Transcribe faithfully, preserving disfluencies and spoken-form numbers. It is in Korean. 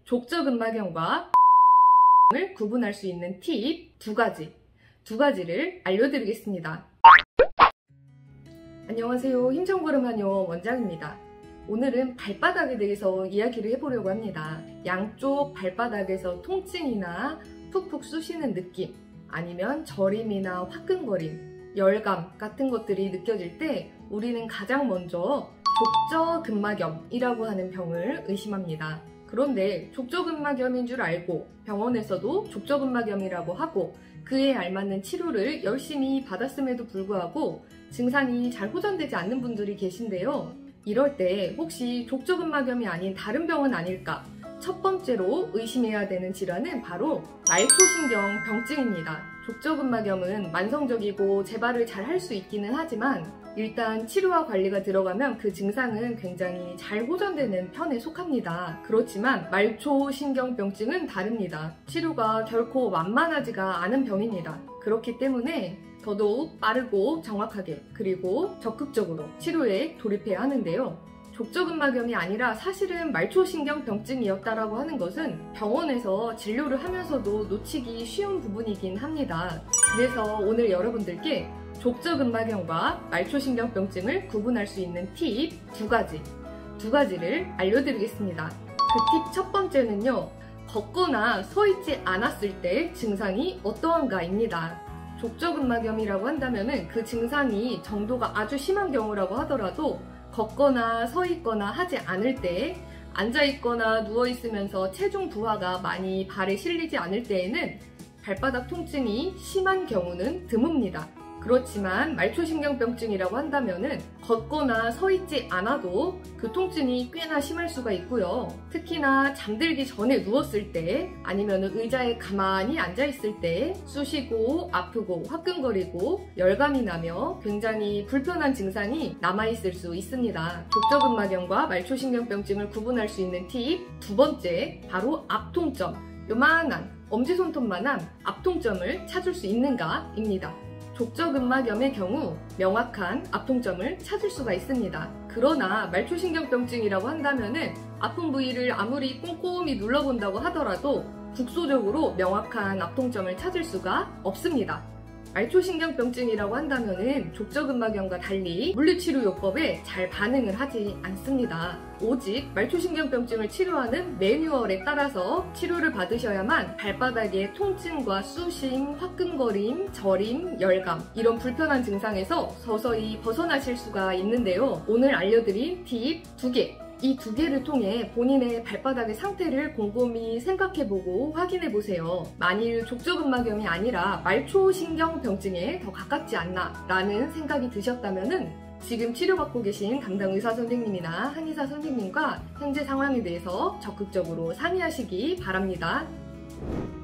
족저근막염과 을 구분할 수 있는 팁 두 가지, 두 가지를 알려드리겠습니다. 안녕하세요. 힘정걸음하녀 원장입니다. 오늘은 발바닥에 대해서 이야기를 해보려고 합니다. 양쪽 발바닥에서 통증이나 푹푹 쑤시는 느낌, 아니면 저림이나 화끈거림, 열감 같은 것들이 느껴질 때 우리는 가장 먼저 족저근막염이라고 하는 병을 의심합니다. 그런데 족저근막염인 줄 알고 병원에서도 족저근막염이라고 하고 그에 알맞는 치료를 열심히 받았음에도 불구하고 증상이 잘 호전되지 않는 분들이 계신데요. 이럴 때 혹시 족저근막염이 아닌 다른 병은 아닐까? 첫 번째로 의심해야 되는 질환은 바로 말초신경 병증입니다. 족저근막염은 만성적이고 재발을 잘 할 수 있기는 하지만 일단 치료와 관리가 들어가면 그 증상은 굉장히 잘 호전되는 편에 속합니다. 그렇지만 말초신경병증은 다릅니다. 치료가 결코 만만하지가 않은 병입니다. 그렇기 때문에 더더욱 빠르고 정확하게 그리고 적극적으로 치료에 돌입해야 하는데요. 족저근막염이 아니라 사실은 말초신경병증이었다라고 하는 것은 병원에서 진료를 하면서도 놓치기 쉬운 부분이긴 합니다. 그래서 오늘 여러분들께 족저근막염과 말초신경병증을 구분할 수 있는 팁 두 가지, 두 가지를 알려드리겠습니다. 그 팁 첫 번째는요, 걷거나 서 있지 않았을 때 증상이 어떠한가입니다. 족저근막염이라고 한다면은 그 증상이 정도가 아주 심한 경우라고 하더라도 걷거나 서 있거나 하지 않을 때, 앉아 있거나 누워 있으면서 체중 부하가 많이 발에 실리지 않을 때에는 발바닥 통증이 심한 경우는 드뭅니다. 그렇지만 말초신경병증이라고 한다면은 걷거나 서 있지 않아도 그 통증이 꽤나 심할 수가 있고요. 특히나 잠들기 전에 누웠을 때 아니면 의자에 가만히 앉아 있을 때 쑤시고 아프고 화끈거리고 열감이 나며 굉장히 불편한 증상이 남아있을 수 있습니다. 족저근막염과 말초신경병증을 구분할 수 있는 팁 두 번째, 바로 앞통점, 요만한 엄지손톱만한 앞통점을 찾을 수 있는가입니다. 족저근막염의 경우 명확한 앞통점을 찾을 수가 있습니다. 그러나 말초신경병증이라고 한다면은 아픈 부위를 아무리 꼼꼼히 눌러본다고 하더라도 국소적으로 명확한 앞통점을 찾을 수가 없습니다. 말초신경병증이라고 한다면은 족저근막염과 달리 물리치료요법에 잘 반응을 하지 않습니다. 오직 말초신경병증을 치료하는 매뉴얼에 따라서 치료를 받으셔야만 발바닥의 통증과 쑤심, 화끈거림, 저림, 열감 이런 불편한 증상에서 서서히 벗어나실 수가 있는데요. 오늘 알려드린 팁 두 개, 이 두 개를 통해 본인의 발바닥의 상태를 곰곰이 생각해보고 확인해보세요. 만일 족저근막염이 아니라 말초신경병증에 더 가깝지 않나 라는 생각이 드셨다면 지금 치료받고 계신 담당 의사 선생님이나 한의사 선생님과 현재 상황에 대해서 적극적으로 상의하시기 바랍니다.